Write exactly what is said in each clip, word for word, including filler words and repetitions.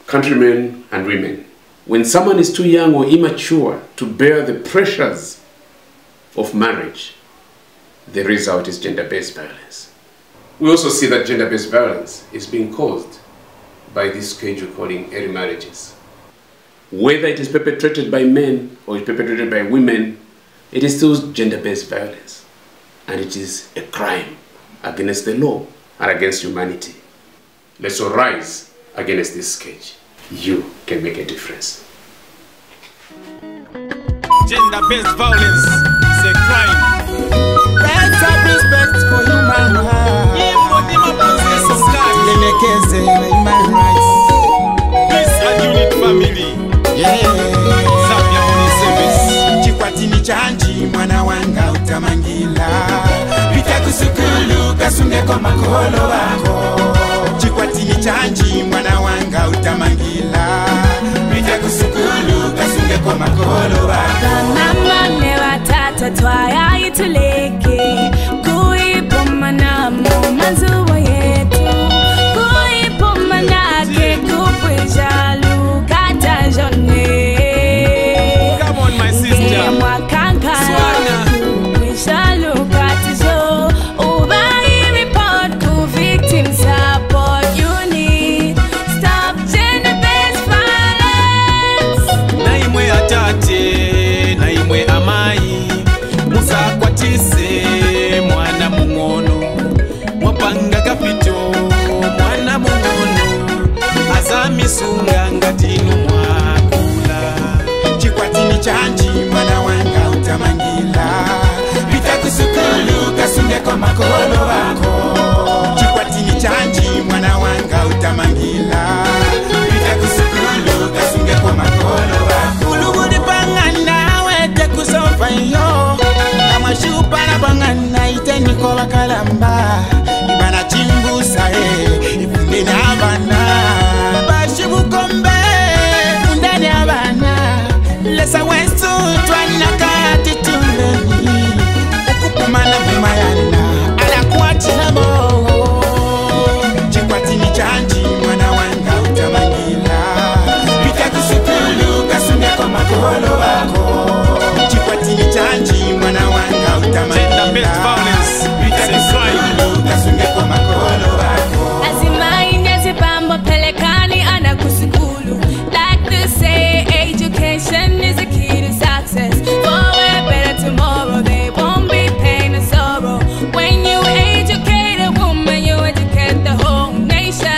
countrymen and women, when someone is too young or immature to bear the pressures of marriage, the result is gender-based violence. We also see that gender-based violence is being caused by this scourge we're calling early marriages. Whether it is perpetrated by men or it's perpetrated by women, it is still gender-based violence. And it is a crime against the law and against humanity. Let's all rise against this scourge. You can make a difference. Gender-based violence is a crime. Let's have respect for human rights. Human rights. This is a unit family. Yeah. Zambia Money Service. Chikwatini chanji mwana wanga utamangila. Pita kusukulu kasunge kwa makolo wako. Chikwatini chanji mwana wanga utamangila. Pita kusukulu kasunge kwa makolo wako. Mama newa tata twaya ituleke. Kui poma na mo manzuwa yetu. Kui poma na ke kupweja lukata jone. Come on my sister. Mwakanga kupweja lukata jo. Ubai report ku victim support you need. Stop gender-based violence. Naimwe atate, naimwe amai. Musa kwatise mwana mungono. Mwapanga kapito mwana mungono. Azami sunga ngatinu mwakula. Chikwatini chanji mwana wanga utamangila. Pita kusukulu kasunge kwa makolo wako. Chikwatini chanji mwana wanga utamangila. Pita kusukulu kasunge kwa makolo wako. Ulugudi pangana wete kusofa yo. Kama shupa na pangana ite nikola kalamba. Ibana chimbusa eh, ifunde na abana. Bashibu kombe, funde na abana. Lesa westu twana kati tumeni. Ukupumana bumayana, alakuati na mo. Chikwatini chanji mwana wanga utamangila. Pita kusukulu kasunge kwa makolo wako. Chikwatini chanji mwana wanga utamangila. Gender-based violence Pita is a crime. kusukulu kasunge kwa makolo wako. Lazima inyezi pambo pelekani ana kusikulu. Like they say, education is the key to success. For a better tomorrow, there won't be pain and sorrow. When you educate a woman, you educate the whole nation.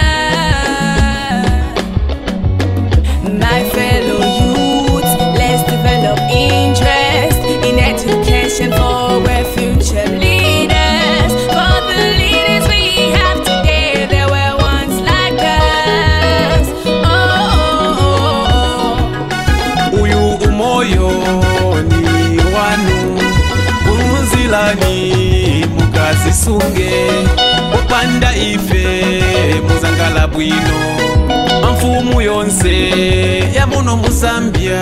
My fellow youths, let's develop interest in education for our future leaders. For the leaders we have today, there were once like us. Oh, oh, oh. Uyu umoyo ni wanu. Unzilani mukazisunge. Upanda ife muzangala bwino. Amfumu yonse ya muno Musambia.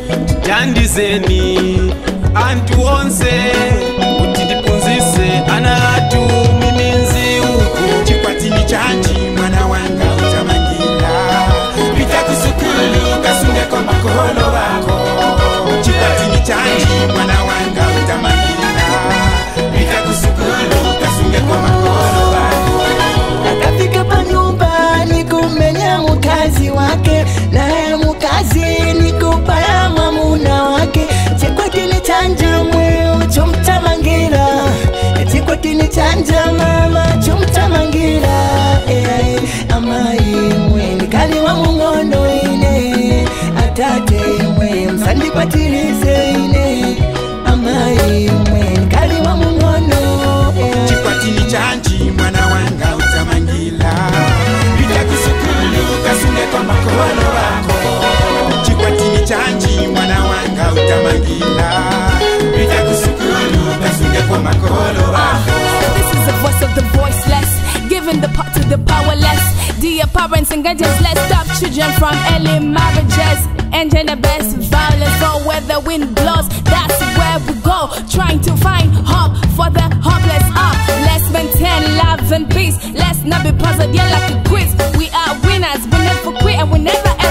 Tutandizeni antu onse. Utidipunzise anatu miminzi uku. Chikwatini chanji mwana wanga utamangila. Pita kusukulu kasunge kwa makolo wako. Chikwatini chanji mwana wanga utamangila. Pita kusukulu kasunge kwa makolo wako. Akafika pa nyumbani kumenya mukazi wake. Naye mukazi ni kupaya mamuna wake. Chikwatini chanja mwe chumtamangila. Chikwatini chanja mama chumtamangila. Eh, amai mwe nikali wa mungondo ine. Atate mwe msandi patilize ine. Amai mwe nikali wa mungondo. Eh. Chikwatini chanji mwana wanga utamangila. Pita kusukulu kasunge kwa makolo wako. Chikwatini chanji mwana wanga utamangila. Pita kusukulu kasunge kwa makolo wako. This is the voice of the voiceless, giving the part to the powerless. Dear parents and guardians, let's stop children from early marriages and gender-based violence. So where the wind blows, that's where we go, trying to find hope for the hopeless. Up, let's maintain love and peace. Let's not be puzzled, yeah, like a quiz. We are winners, we never quit, and we never.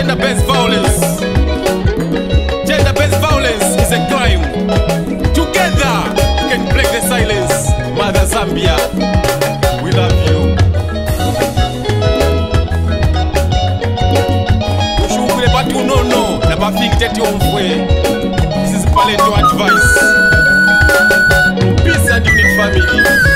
Gender-based violence. Gender-based violence is a crime. Together we can break the silence. Mother Zambia, we love you. Ushukule batu nono na bafiki tete omfwe. This is parental advice. Peace and unit family.